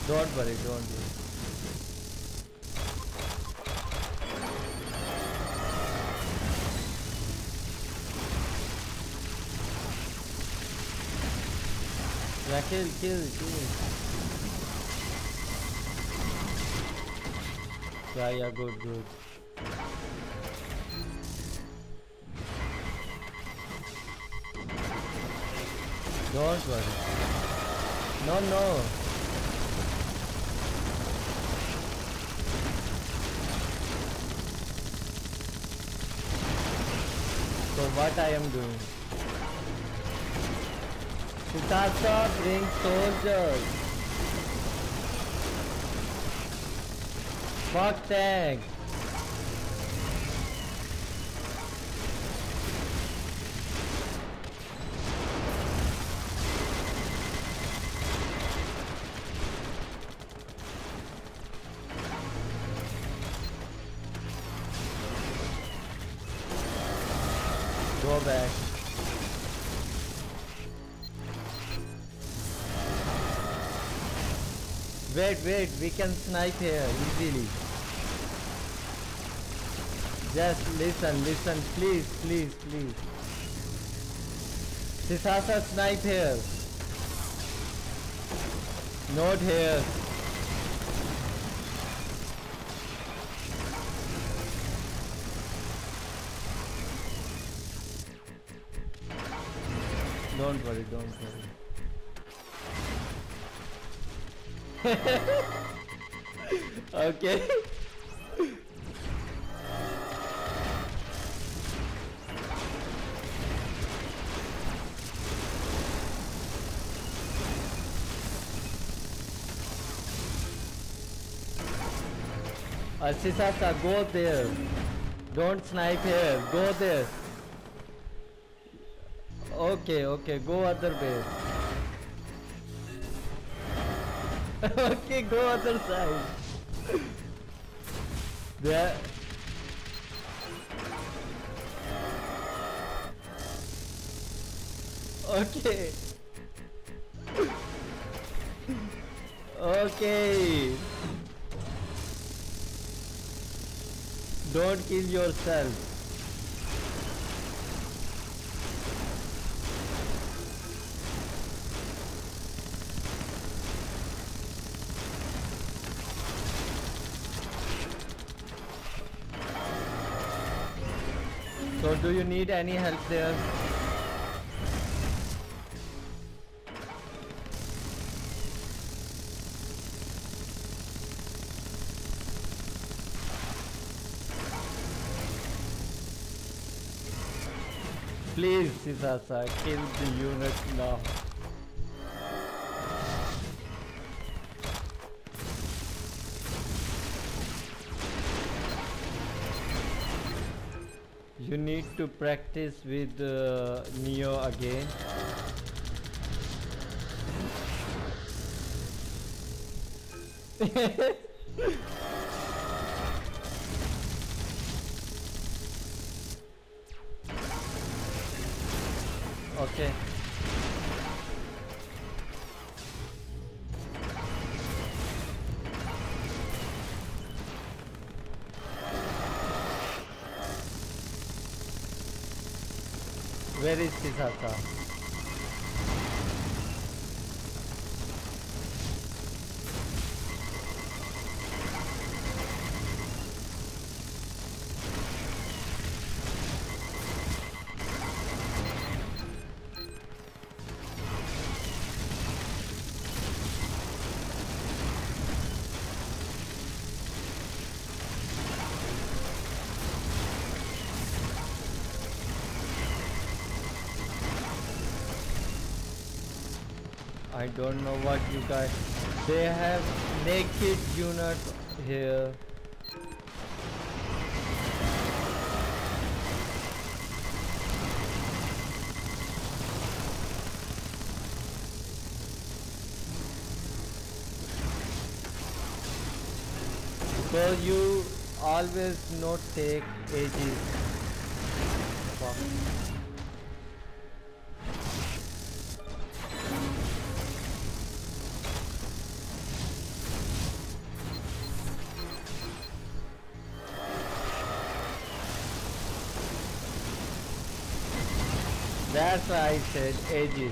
Don't worry, don't worry. Yeah, kill. Yeah, good. Don't worry. No. So what I am doing? Sitasa, bring soldiers. Fuck tank. Go back. Wait, we can snipe here easily. Just listen, please. Sisasa, snipe here. Not here. Don't worry. Okay. Sisasa, go there. Don't snipe here. Go there. Okay, go other way. Okay, go other side. There. Okay. Okay. Don't kill yourself. So do you need any help there? Please, Sisasa, kill the unit now. You need to practice with Neo again. Okay. Where is Sisasa? I don't know what you guys. They have naked unit here. So you always not take ages. Fuck. That's why I said ages.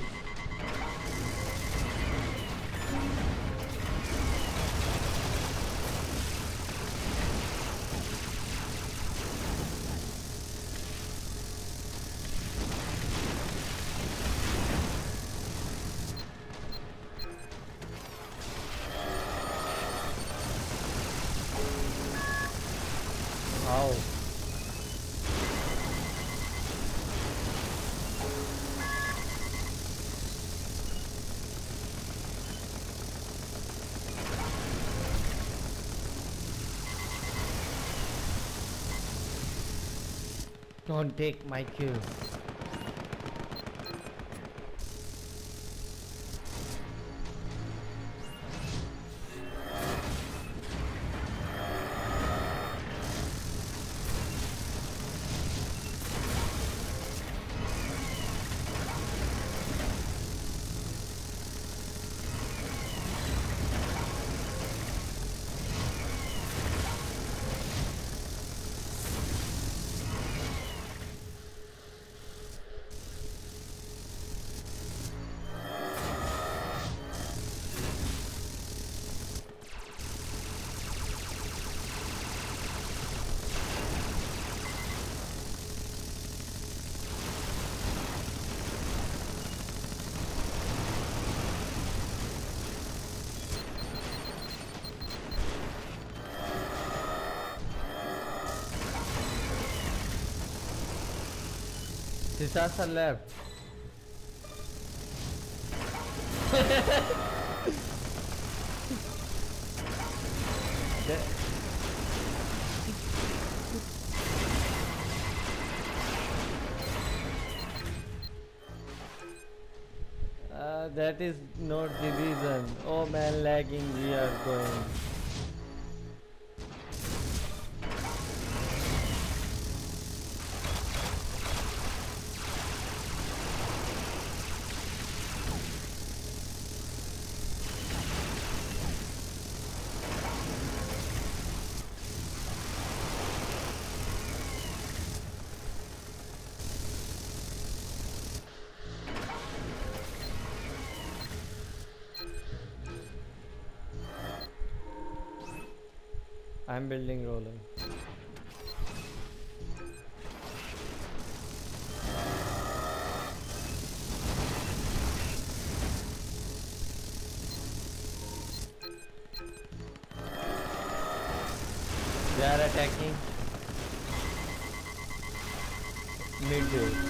How? Don't take my kill. Sisasa left. That is not the reason. Oh man, lagging, we are going. I'm building rolling. They are attacking mid.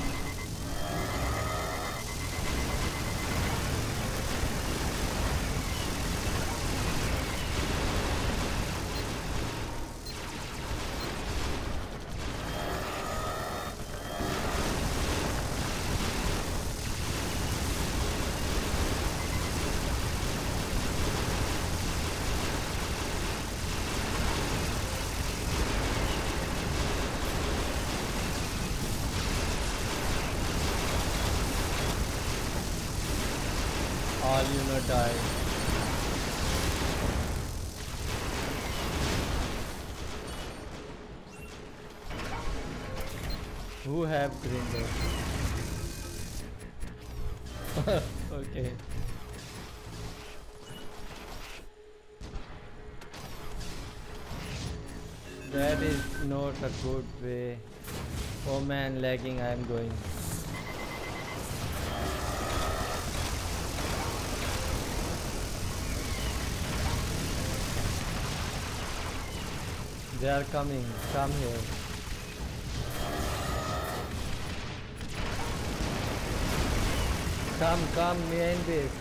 All unit die. Who have grinder? Okay. That is not a good way. Oh man, lagging, I am going. They are coming. Come here. Come, main base.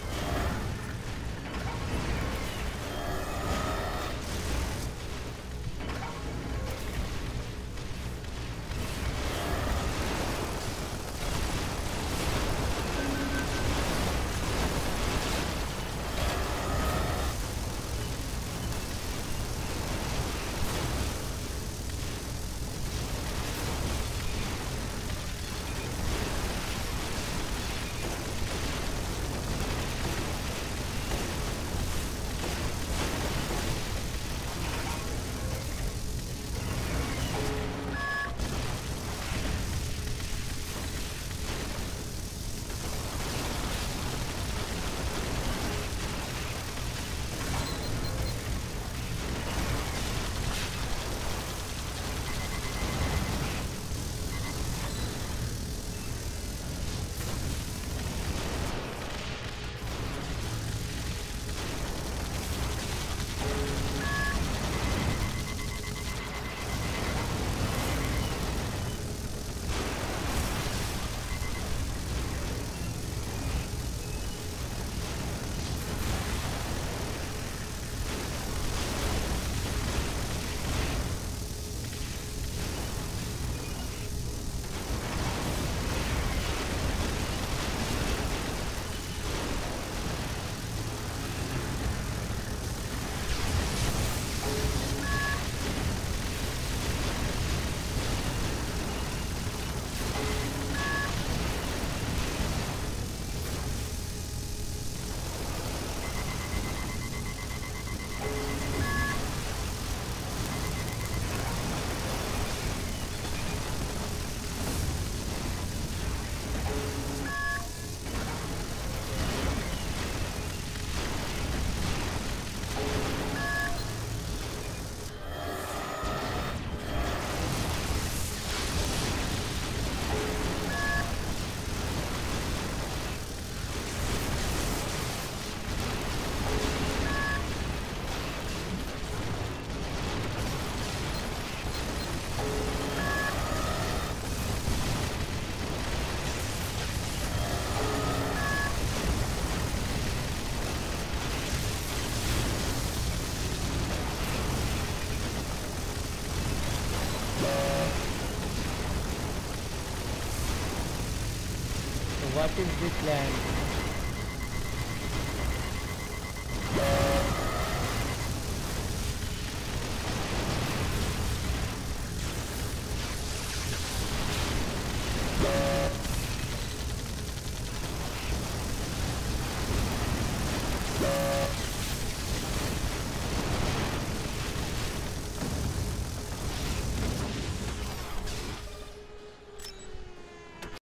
is this land?